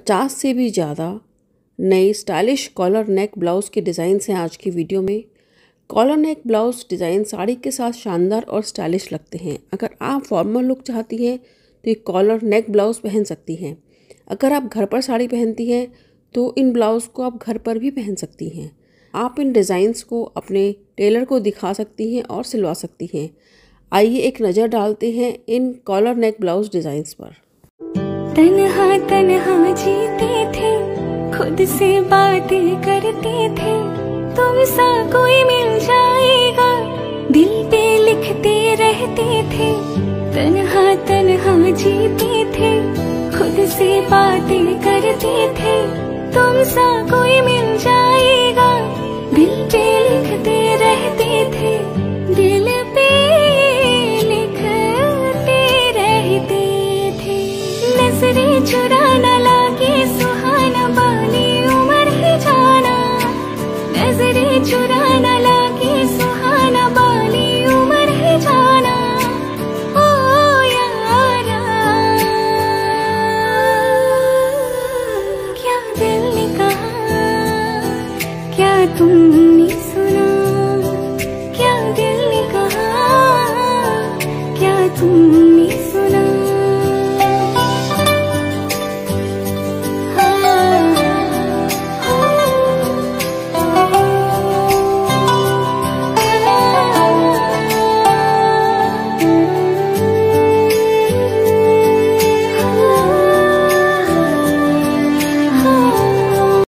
50 से भी ज़्यादा नए स्टाइलिश कॉलर नेक ब्लाउज़ के डिज़ाइंस हैं आज की वीडियो में। Collar neck blouse design sari के साथ शानदार और स्टाइलिश लगते हैं। अगर आप फॉर्मल लुक चाहती हैं तो ये कॉलर नेक ब्लाउज़ पहन सकती हैं। अगर आप घर पर साड़ी पहनती हैं तो इन ब्लाउज़ को आप घर पर भी पहन सकती हैं। आप इन डिज़ाइंस को अपने टेलर को दिखा सकती हैं और सिलवा सकती हैं। आइए एक नज़र डालते हैं इन कॉलर नेक ब्लाउज़ डिज़ाइंस पर। तन्हा तन्हा जीते थे, खुद से बातें करते थे, तुम सा कोई मिल जाएगा, दिल पे लिखते रहते थे। तन्हा तन्हा जीते थे, खुद से बातें करते थे, तुम सा